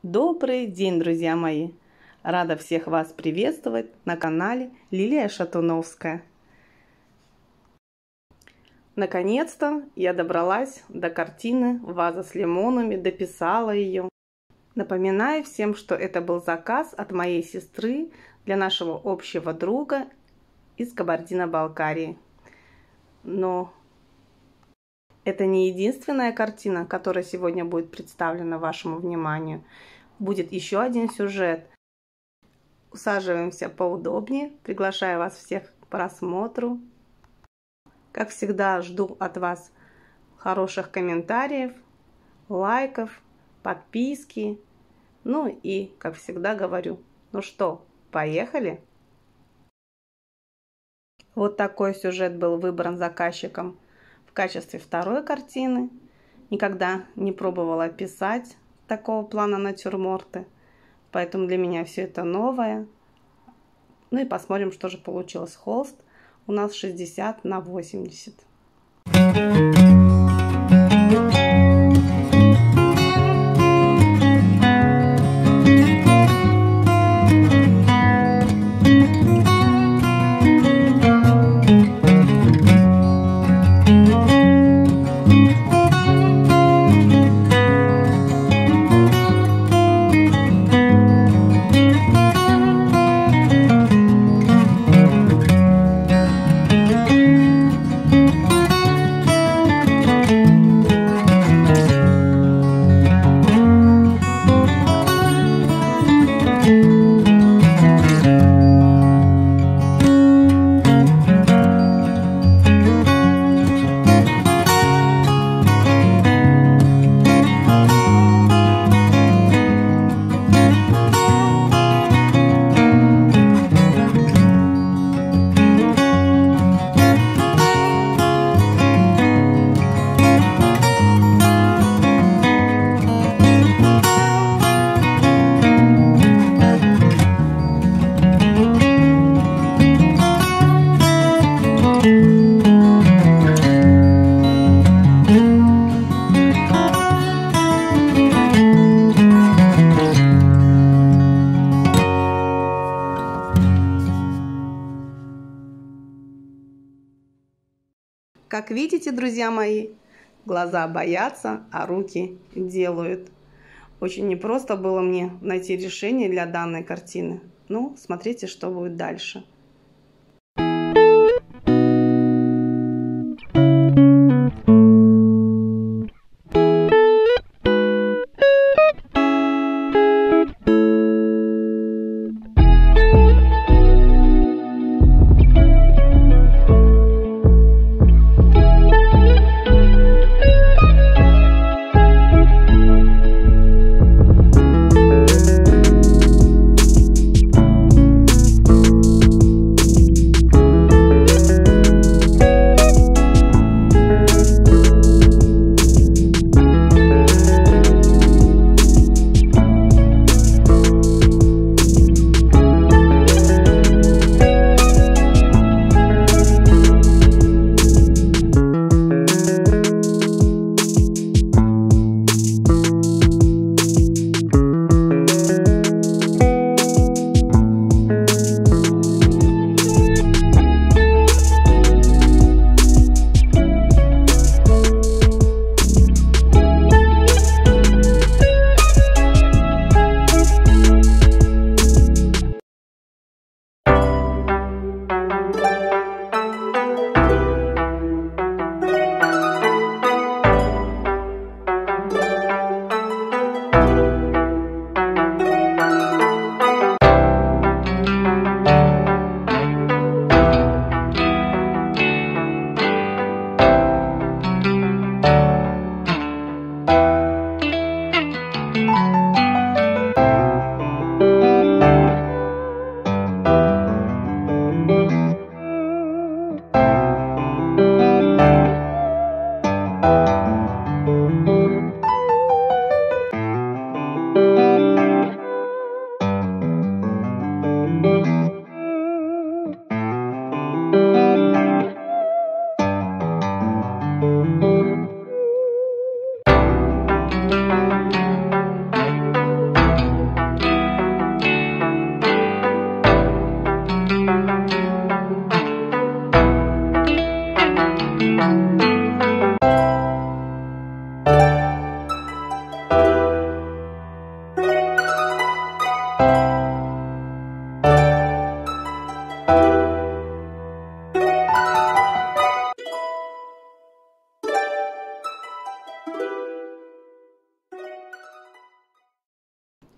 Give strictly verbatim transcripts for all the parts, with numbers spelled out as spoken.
Добрый день, друзья мои! Рада всех вас приветствовать на канале Лилия Шатуновская. Наконец-то я добралась до картины «Ваза с лимонами», дописала ее. Напоминаю всем, что это был заказ от моей сестры для нашего общего друга из Кабардино-Балкарии. Но это не единственная картина, которая сегодня будет представлена вашему вниманию. Будет еще один сюжет. Усаживаемся поудобнее. Приглашаю вас всех к просмотру. Как всегда, жду от вас хороших комментариев, лайков, подписки. Ну и, как всегда говорю, ну что, поехали? Вот такой сюжет был выбран заказчиком в качестве второй картины. Никогда не пробовала писать такого плана натюрморты, поэтому для меня все это новое. Ну и посмотрим, что же получилось. Холст у нас шестьдесят на восемьдесят. Как видите, друзья мои, глаза боятся, а руки делают. Очень непросто было мне найти решение для данной картины. Ну, смотрите, что будет дальше.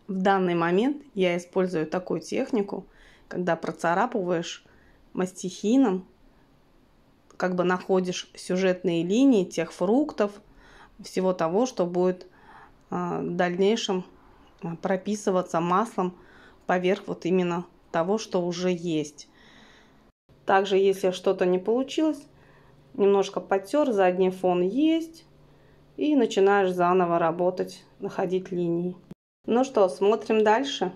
В данный момент я использую такую технику, когда процарапываешь мастихином, как бы находишь сюжетные линии тех фруктов, всего того, что будет в дальнейшем прописываться маслом поверх вот именно того, что уже есть. Также, если что-то не получилось, немножко потер, задний фон есть, и начинаешь заново работать, находить линии. Ну что, смотрим дальше.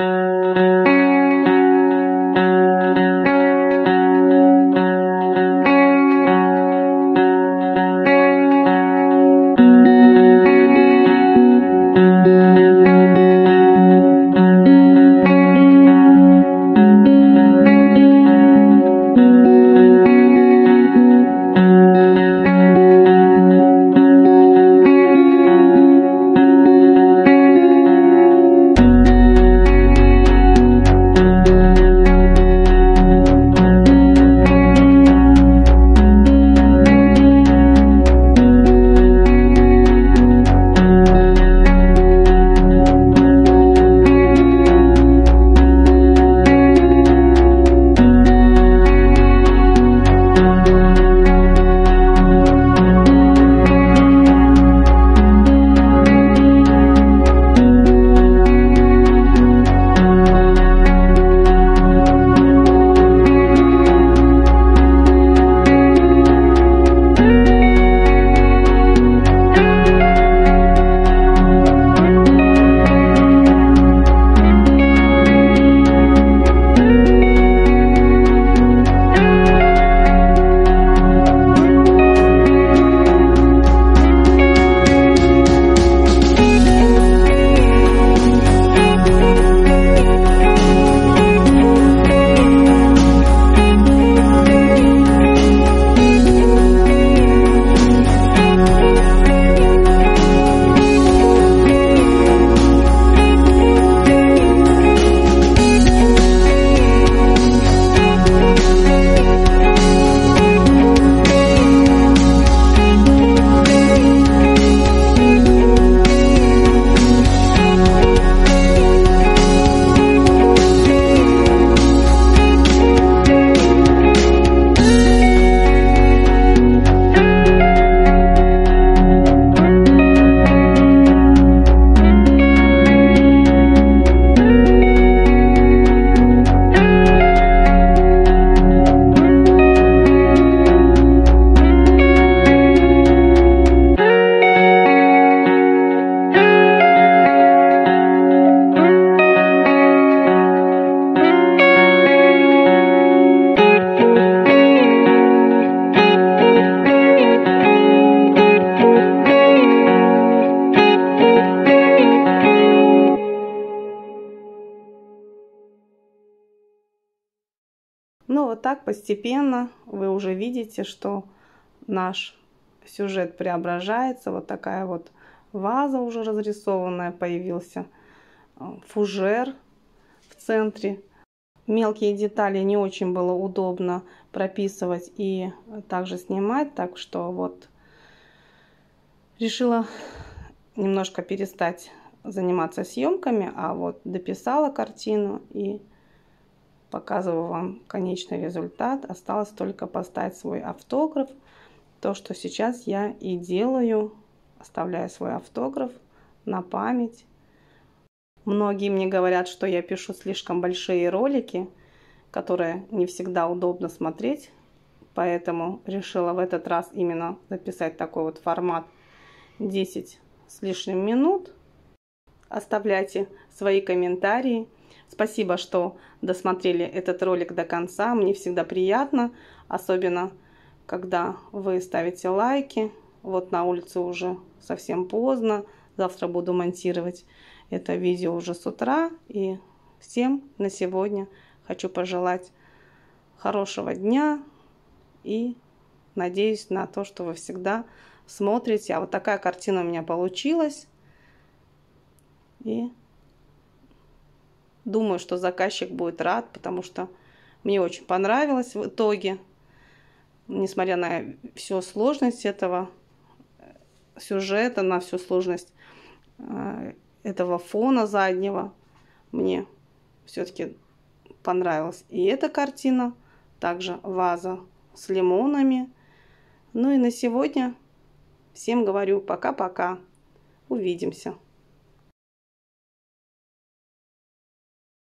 Ну, вот так постепенно вы уже видите, что наш сюжет преображается. Вот такая вот ваза уже разрисованная появился. Фужер в центре. Мелкие детали не очень было удобно прописывать и также снимать. Так что вот решила немножко перестать заниматься съемками, а вот дописала картину и показываю вам конечный результат. Осталось только поставить свой автограф. То, что сейчас я и делаю. Оставляю свой автограф на память. Многие мне говорят, что я пишу слишком большие ролики, которые не всегда удобно смотреть. Поэтому решила в этот раз именно записать такой вот формат десять с лишним минут. Оставляйте свои комментарии. Спасибо, что досмотрели этот ролик до конца. Мне всегда приятно, особенно когда вы ставите лайки. Вот на улице уже совсем поздно. Завтра буду монтировать это видео уже с утра. И всем на сегодня хочу пожелать хорошего дня. И надеюсь на то, что вы всегда смотрите. А вот такая картина у меня получилась. И думаю, что заказчик будет рад, потому что мне очень понравилось в итоге. Несмотря на всю сложность этого сюжета, на всю сложность этого фона заднего мне все-таки понравилась и эта картина, также ваза с лимонами. Ну и на сегодня всем говорю пока-пока. Увидимся.